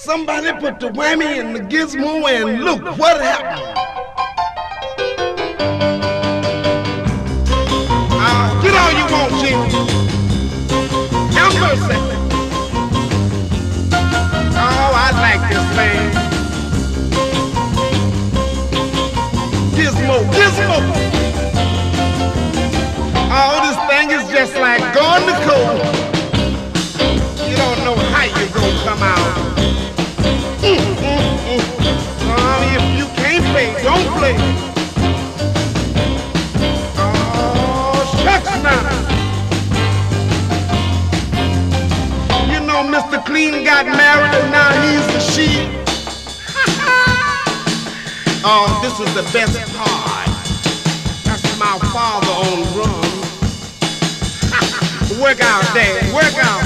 Somebody put the whammy in the gizmo and look what happened. Get all you want, Jim. Have mercy. Oh, I like this thing. Gizmo, gizmo. Oh, this thing is just like going to cold. You don't know how you're gonna come out. If you can't play, don't play. Oh, shucks now. You know Mr. Clean got married and now he's a she. Oh, this is the best part. That's my father on drums. Work out, Dad, work out.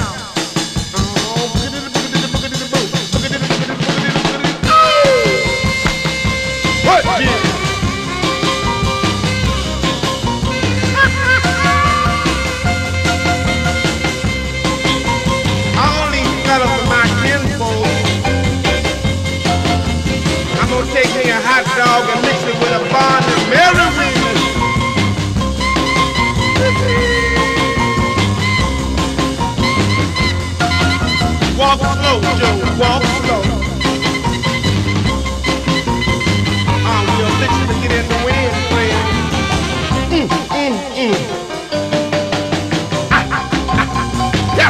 What, Jim? All these fellas are my kinfolk. I'm gonna take me a hot dog and mix it with a bond and marry. Walk slow, Joe, walk slow. We're fixing to get in the wind, friend. Yes.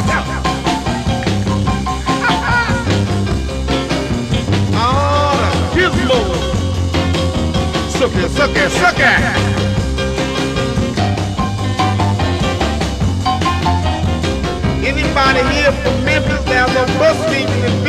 Oh, the gizmo. Suck it, suck it, suck it. Anybody here from Memphis, there's a bus meeting in